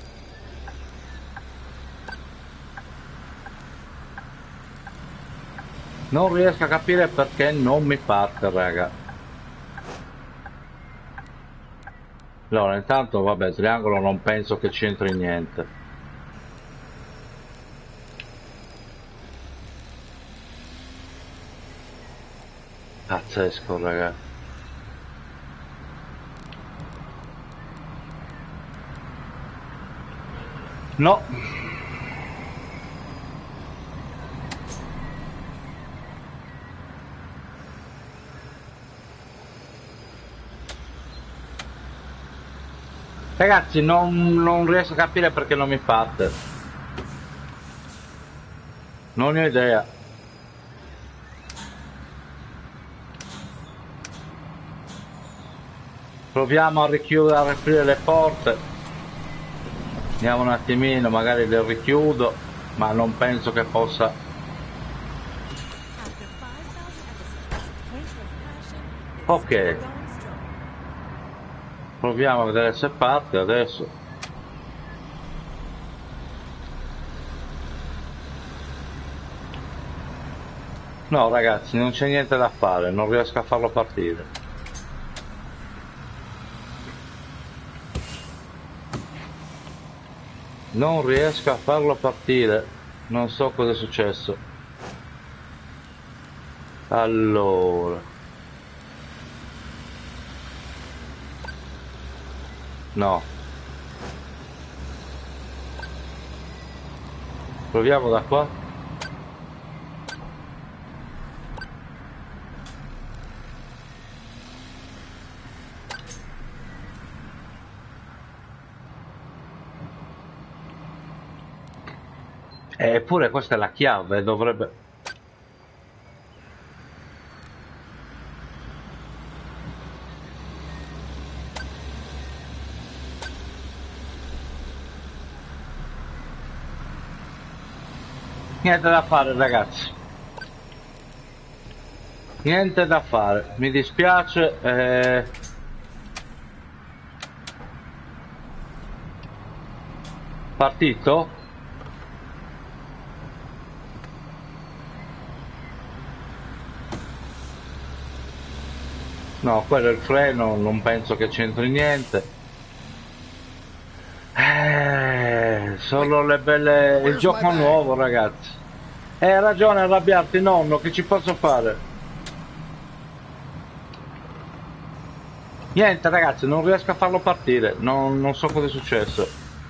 Non riesco a capire perché non mi parte, raga. Allora, intanto, vabbè, il triangolo non penso che c'entri niente. Pazzesco, raga. No. Ragazzi, non riesco a capire perché non mi parte. Non ho idea. Proviamo a richiudere, a riaprire le porte. Andiamo un attimino, magari le richiudo, ma non penso che possa. Ok. Proviamo a vedere se parte adesso. No, ragazzi, non c'è niente da fare, non riesco a farlo partire. Non riesco a farlo partire. Non so cosa è successo. Allora. No. Proviamo da qua. Eppure questa è la chiave, dovrebbe... Niente da fare, ragazzi. Niente da fare. Mi dispiace. Partito? No, quello è il freno, non penso che c'entri niente. Solo le belle... Il gioco nuovo, ragazzi. Hai ragione a arrabbiarti, nonno, che ci posso fare? Niente, ragazzi, non riesco a farlo partire. Non so cosa è successo.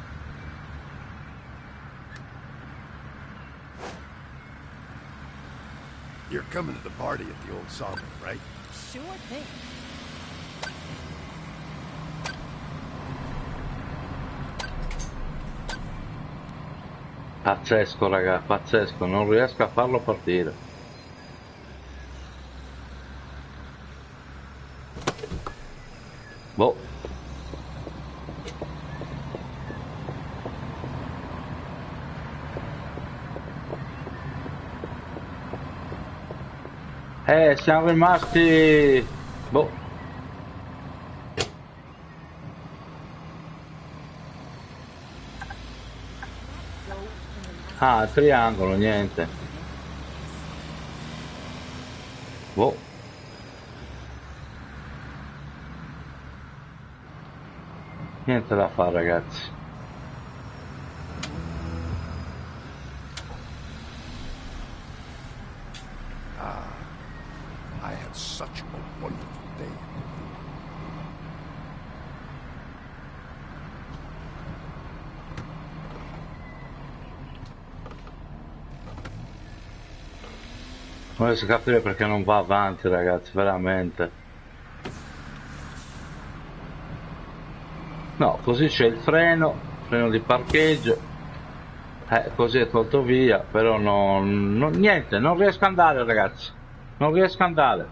You're coming to the party at the old sawmill, right? Sure thing. Pazzesco, raga, pazzesco, non riesco a farlo partire. Boh. Siamo rimasti... Boh. Ah, triangolo, niente. Boh. Niente da fare, ragazzi. I had such a wonderful day. Non riesco a capire perché non va avanti, ragazzi, veramente. No, così c'è il freno di parcheggio. Così è tolto via, però niente, non riesco ad andare, ragazzi. Non riesco ad andare.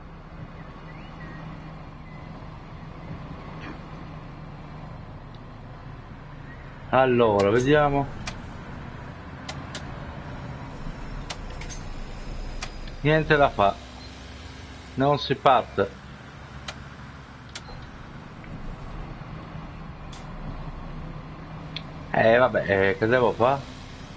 Allora, vediamo. Niente da fare. Non si parte. Vabbè, che devo fare?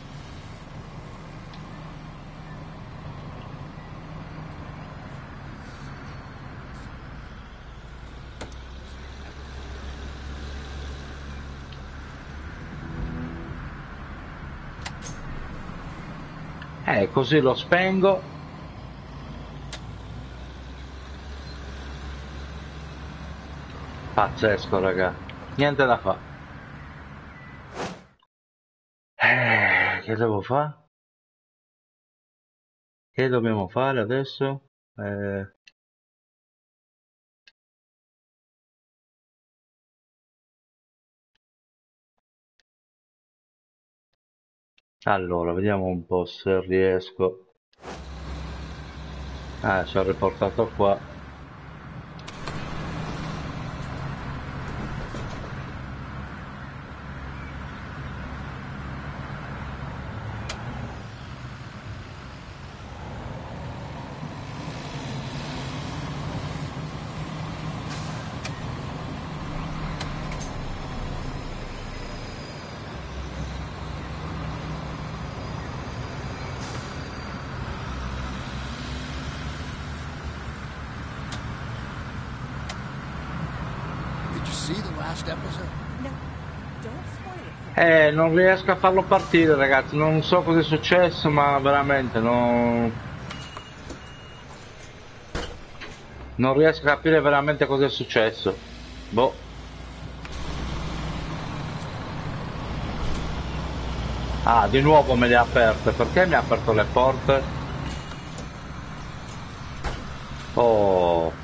Così lo spengo. Pazzesco, raga. Niente da fare. Che devo fare? Che dobbiamo fare adesso? Allora, vediamo un po' se riesco. Ci ho riportato qua. No, don't spoil it for me. Non riesco a farlo partire, ragazzi, non so cosa è successo, ma veramente non riesco a capire veramente cosa è successo. Boh. Ah, di nuovo me le ha aperte, perché mi ha aperto le porte? Oh.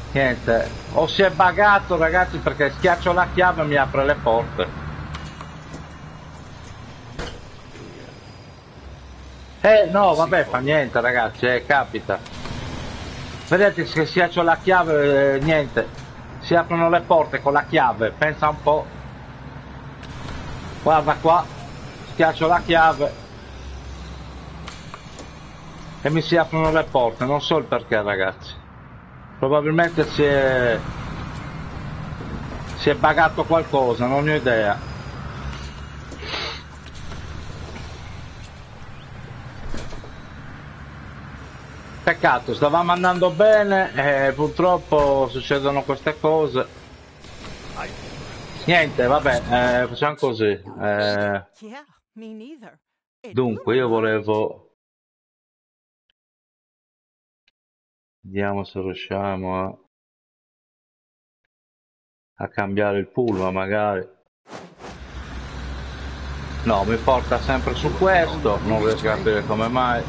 Niente, o si è buggato ragazzi perché schiaccio la chiave e mi apre le porte. No, vabbè, fa niente ragazzi, capita. Vedete che schiaccio la chiave, niente, si aprono le porte con la chiave, pensa un po'. Guarda qua, schiaccio la chiave e mi si aprono le porte, non so il perché ragazzi. Probabilmente si è buggato qualcosa, non ho idea. Peccato, stavamo andando bene e purtroppo succedono queste cose. Niente, vabbè, facciamo così. Yeah, me neither. Dunque, io volevo... Vediamo se riusciamo a cambiare il pullman magari. No, mi porta sempre su questo, non riesco a capire come mai.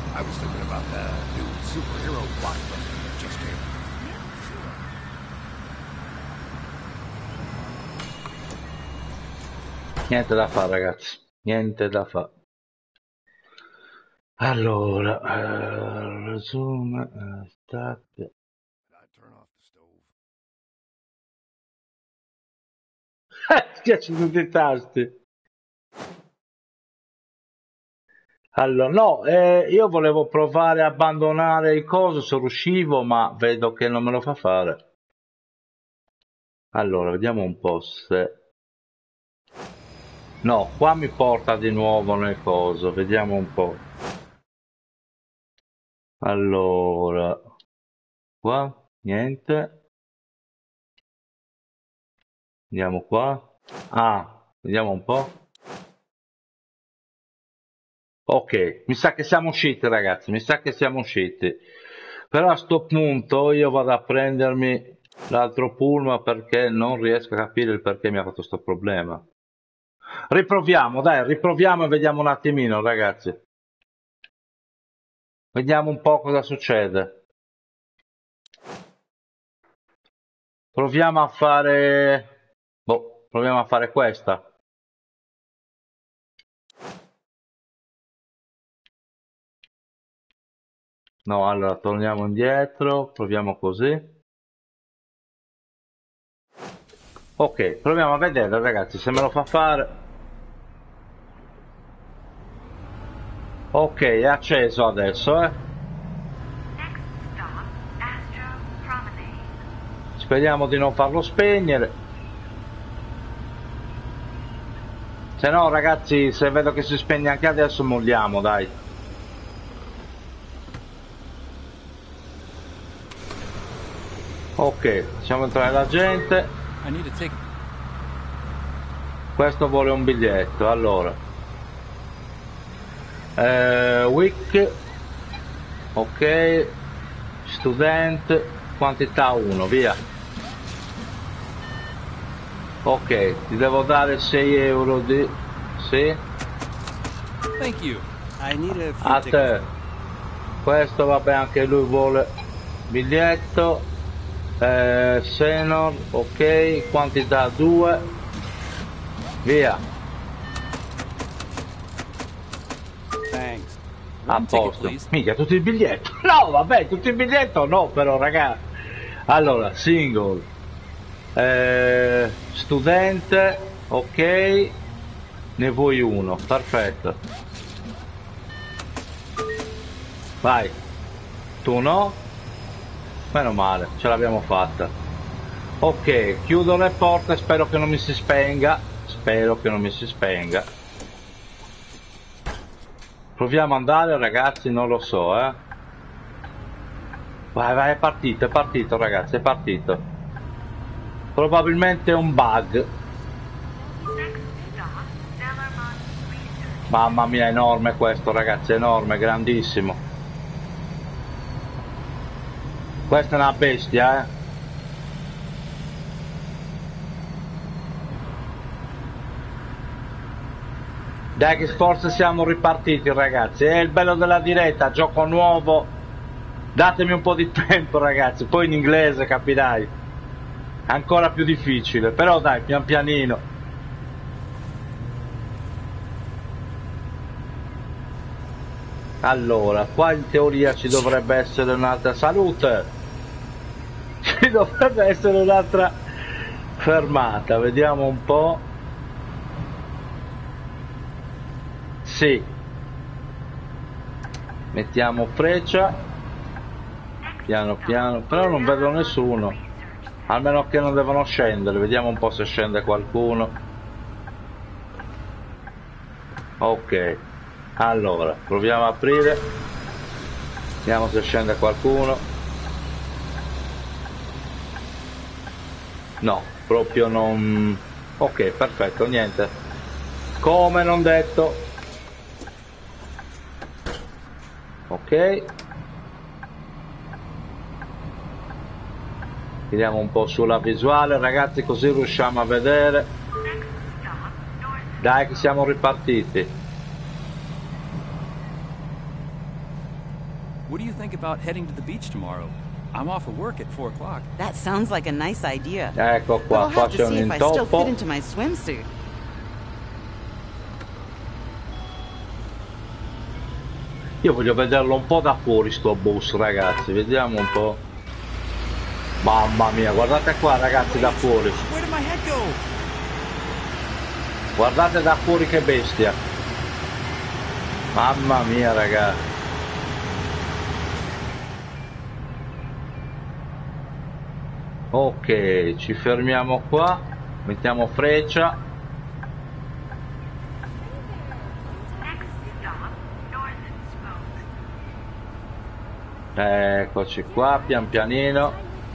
Niente da fare ragazzi, niente da fare. Allora, resume, stack. Schiaccio tutti i tasti. Allora, no, io volevo provare a abbandonare il coso se riuscivo, ma vedo che non me lo fa fare. Allora, vediamo un po' se... No, qua mi porta di nuovo nel coso, vediamo un po'. Allora, qua, niente. Andiamo qua. Ah, vediamo un po'. Ok, mi sa che siamo usciti ragazzi, mi sa che siamo usciti. Però a sto punto io vado a prendermi l'altro pullman perché non riesco a capire il perché mi ha fatto sto problema. Riproviamo, dai, riproviamo e vediamo un attimino ragazzi. Vediamo un po' cosa succede. Proviamo a fare... Boh, proviamo a fare questa. No, allora torniamo indietro, proviamo così. Ok, proviamo a vedere ragazzi se me lo fa fare. Ok, è acceso adesso, Next stop, Astro Promenade. Speriamo di non farlo spegnere. Se no ragazzi, se vedo che si spegne anche adesso molliamo, dai. Ok, facciamo entrare la gente. Questo vuole un biglietto, allora. Week. Ok. Student. Quantità 1, via. Ok, ti devo dare 6 euro di... Sì. Thank you. I need a few A te. tickets. Questo vabbè, anche lui vuole biglietto. Senor, ok, quantità 2, via. Thanks. A One ticket, posto. please. Mica tutto il biglietto. No, vabbè, tutto il biglietto no, però raga. Allora, single. Studente, ok. Ne vuoi uno, perfetto. Vai. Tu no? Meno male, ce l'abbiamo fatta. Ok, chiudo le porte, spero che non mi si spenga. Spero che non mi si spenga. Proviamo ad andare ragazzi, non lo so, Vai, vai, è partito ragazzi, è partito. Probabilmente è un bug. Next stop, Dellermont Research. Mamma mia, è enorme questo ragazzi, è enorme, grandissimo. Questa è una bestia, Dai che forse siamo ripartiti ragazzi, è il bello della diretta, gioco nuovo, Datemi un po' di tempo, ragazzi, poi in inglese capirai. Ancora più difficile, però dai, pian pianino. Allora, qua in teoria ci dovrebbe essere un'altra salute. Ci dovrebbe essere un'altra fermata, vediamo un po'. Sì. Mettiamo freccia. Piano piano, però non vedo nessuno. Almeno che non devono scendere, vediamo un po' se scende qualcuno. Ok. Allora, proviamo a aprire. Vediamo se scende qualcuno. No, proprio non... Ok, perfetto, niente. Come non detto. Ok. Vediamo un po' sulla visuale, ragazzi, così riusciamo a vedere. Dai che siamo ripartiti. What do you think about heading to the beach tomorrow? I'm off of work at 4 o'clock. That sounds like a nice idea. Ecco But qua, I'll qua have c'è to un see if I still fit intoppo. into my swimsuit. Io voglio vederlo un po' da fuori sto bus, ragazzi, vediamo un po'. Mamma mia, guardate qua, ragazzi, da fuori. Where did my head go? Guardate da fuori che bestia. Mamma mia, ragazzi. Ok, ci fermiamo qua, mettiamo freccia. Eccoci qua, pian pianino.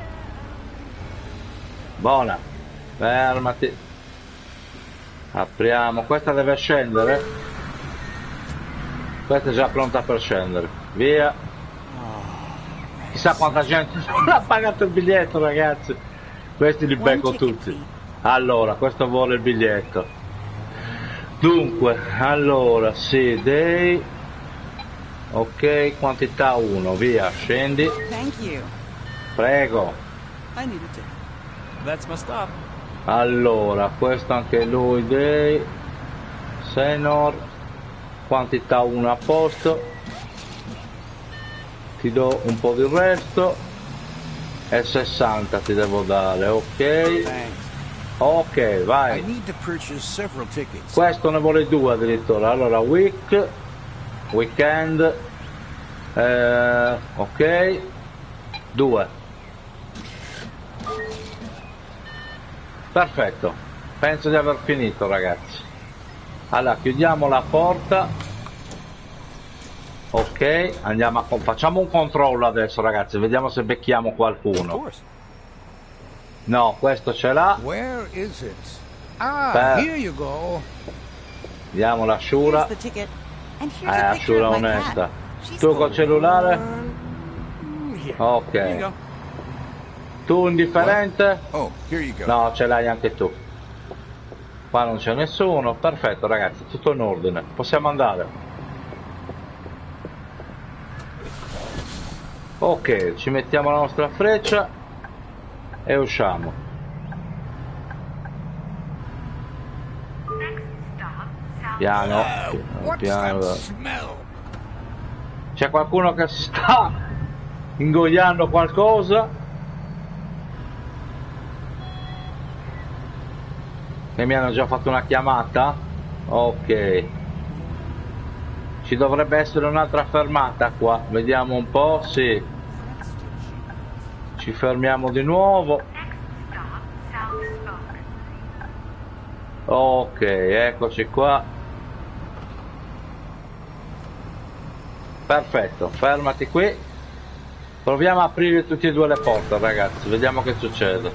Buona, fermati. Apriamo, questa deve scendere. Questa è già pronta per scendere. Via. Chissà quanta gente non ha pagato il biglietto, ragazzi. Questi li becco tutti. Allora, questo vuole il biglietto. Dunque, allora, sì, dei. Ok, quantità 1, via, scendi. Thank you. Prego. I need a ticket. That's my stop. Allora, questo anche lui, dei. Senor. Quantità 1 a posto. Ti do un po' del resto. E 60 ti devo dare, ok. Thanks. Ok, I vai. need to purchase several tickets. Questo ne vuole 2 addirittura. Allora, weekend, ok, 2. Perfetto, penso di aver finito, ragazzi. Allora, chiudiamo la porta. Ok, andiamo a facciamo un controllo adesso, ragazzi, vediamo se becchiamo Of qualcuno. course. No, questo ce l'ha. Where is it? Ah, Beh. here you go. Vediamo la Shura. Here's the ticket. And here's a picture Shura of my onesta. cat. She's Tu col cool. cellulare? Here you Ok. go. Tu indifferente? Oh, here you go. No, ce l'hai anche tu. Qua non c'è nessuno. Perfetto, ragazzi, tutto in ordine. Possiamo andare. Ok, ci mettiamo la nostra freccia e usciamo. Piano, What's piano. that smell? C'è qualcuno che si sta ingoiando qualcosa? E mi hanno già fatto una chiamata? Ok. Ci dovrebbe essere un'altra fermata qua. Vediamo un po', sì. Ci fermiamo di nuovo. Ok, eccoci qua. Perfetto, fermati qui. Proviamo a aprire tutte e due le porte, ragazzi. Vediamo che succede.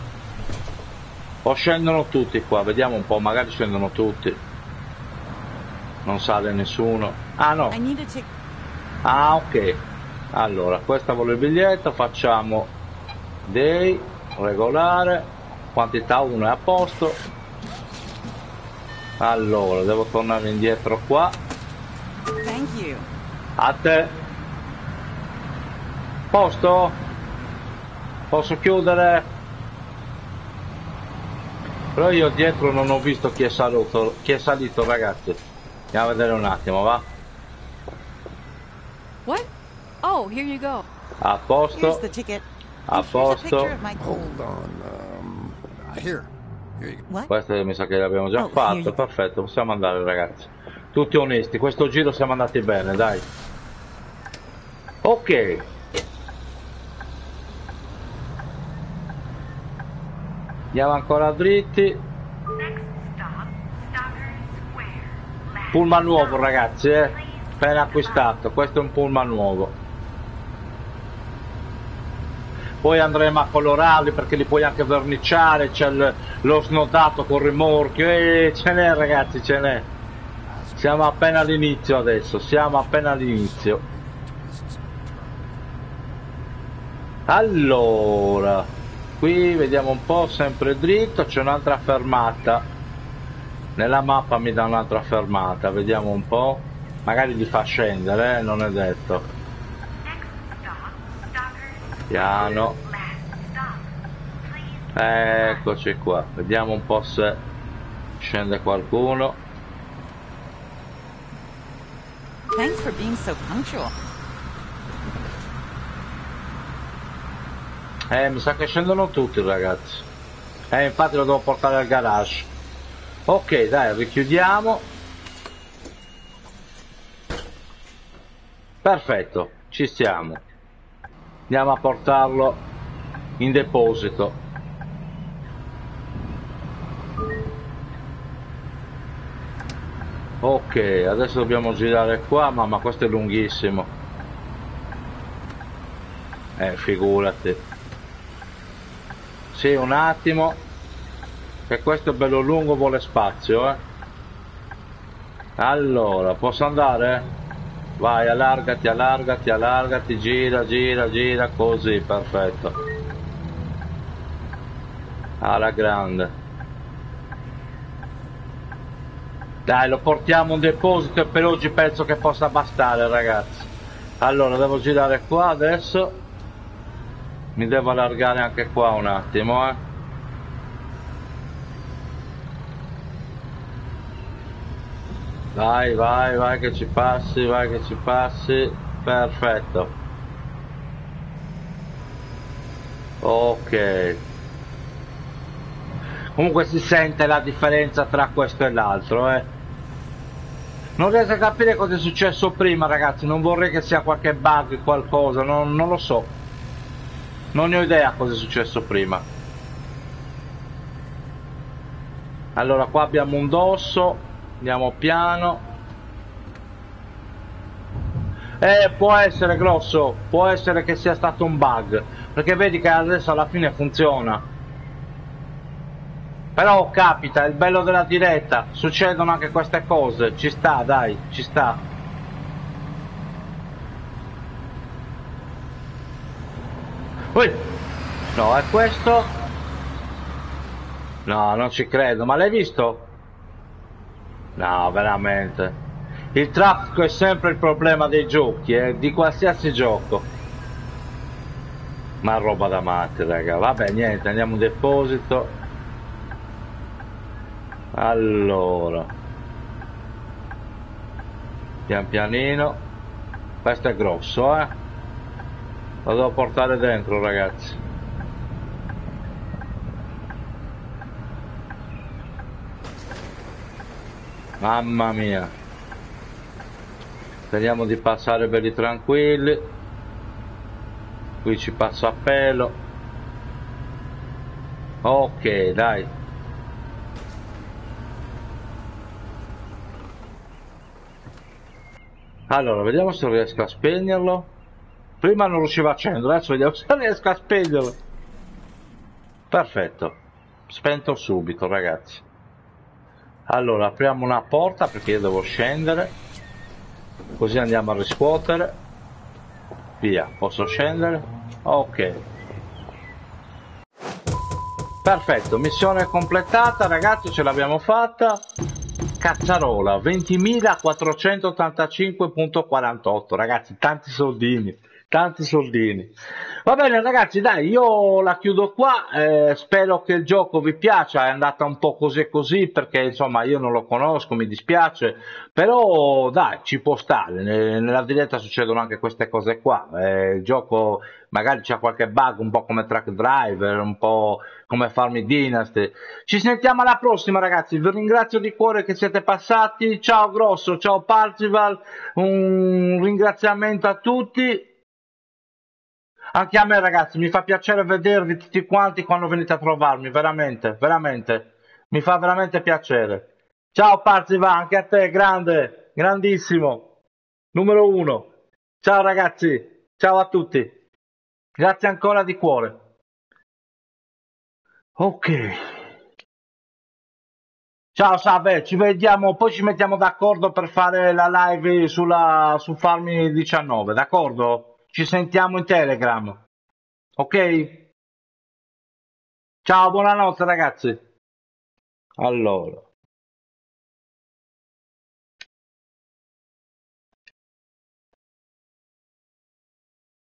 O scendono tutti qua, vediamo un po', magari scendono tutti. Non sale nessuno. Ah no. I need a ticket. Ah ok. Allora, questa vuole il biglietto, facciamo day, regolare, quantità 1 è a posto. Allora, devo tornare indietro qua. Thank you. A te. Posto? Posso chiudere? Però io dietro non ho visto chi è salito, ragazzi. Andiamo a vedere un attimo, va? What? Oh, here you go. A posto. Here's the ticket. A And here's a posto. picture of my... Hold on. Here. Here you go. What? Questo mi sa che l'abbiamo già Oh, fatto, here you- perfetto, possiamo andare ragazzi. Tutti onesti, questo giro siamo andati bene, dai. Ok. Andiamo ancora dritti. Next stop, Stockard Square. Last Pullman nuovo stop, ragazzi, appena acquistato, questo è un pullman nuovo. Poi andremo a colorarli perché li puoi anche verniciare, c'è lo snodato col rimorchio, ce n'è ragazzi, ce n'è. Siamo appena all'inizio adesso, siamo appena all'inizio. Allora, qui vediamo un po', sempre dritto, c'è un'altra fermata. Nella mappa mi dà un'altra fermata, vediamo un po'. Magari li fa scendere, non è detto. next stop, Stockard Piano. Last stop. Please Eccoci qua, vediamo un po' se scende qualcuno. Thanks for being so punctual. Mi sa che scendono tutti ragazzi. Infatti lo devo portare al garage. Ok, dai, richiudiamo. Perfetto, ci siamo. Andiamo a portarlo in deposito. Ok, adesso dobbiamo girare qua, ma questo è lunghissimo. Figurati. Sì, un attimo. Che questo è bello lungo, vuole spazio, Allora, posso andare? Vai, allargati, allargati, allargati, gira, gira, gira, così, perfetto. Alla grande. Dai, lo portiamo in deposito e per oggi penso che possa bastare, ragazzi. Allora, devo girare qua adesso. Mi devo allargare anche qua un attimo, Vai, vai, vai che ci passi, vai che ci passi. Perfetto. Ok. Comunque si sente la differenza tra questo e l'altro, Non riesco a capire cosa è successo prima, ragazzi. Non vorrei che sia qualche bug, qualcosa, non lo so. Non ne ho idea cosa è successo prima. Allora, qua abbiamo un dosso. Andiamo piano. Può essere grosso. Può essere che sia stato un bug. Perché vedi che adesso alla fine funziona. Però capita, è il bello della diretta, succedono anche queste cose, ci sta, dai, ci sta. Ui! No, è questo? No, non ci credo, ma l'hai visto? No, veramente. Il traffico è sempre il problema dei giochi, di qualsiasi gioco. Ma roba da matti, raga. Vabbè, niente, andiamo in deposito. Allora, pian pianino. Questo è grosso, lo devo portare dentro, ragazzi. Mamma mia. Speriamo di passare belli tranquilli. Qui ci passo a pelo. Ok, dai. Allora, vediamo se riesco a spegnerlo. Prima non riuscivo a accenderlo, adesso vediamo se riesco a spegnerlo. Perfetto. Spento subito, ragazzi. Allora, apriamo una porta perché io devo scendere. Così andiamo a riscuotere. Via, posso scendere? Ok. Perfetto, missione completata, ragazzi, ce l'abbiamo fatta. Cazzarola, 20.485.48, ragazzi, tanti soldini. Tanti soldini. Va bene ragazzi, dai, io la chiudo qua, spero che il gioco vi piaccia, è andata un po' così e così perché insomma io non lo conosco, mi dispiace, però dai, ci può stare, nella diretta succedono anche queste cose qua, il gioco magari c'ha qualche bug, un po' come Track Driver, un po' come Farming Dynasty. Ci sentiamo alla prossima ragazzi, vi ringrazio di cuore che siete passati, ciao Grosso, ciao Parzival, un ringraziamento a tutti. Anche a me ragazzi, mi fa piacere vedervi tutti quanti quando venite a trovarmi, veramente, veramente, mi fa veramente piacere. Ciao Parziva, anche a te, grande, grandissimo, numero uno. Ciao ragazzi, ciao a tutti, grazie ancora di cuore. Ok. Ciao Sabe, ci vediamo, poi ci mettiamo d'accordo per fare la live su Farmi 19, d'accordo? Ci sentiamo in Telegram, ok? Ciao, buonanotte ragazzi. Allora.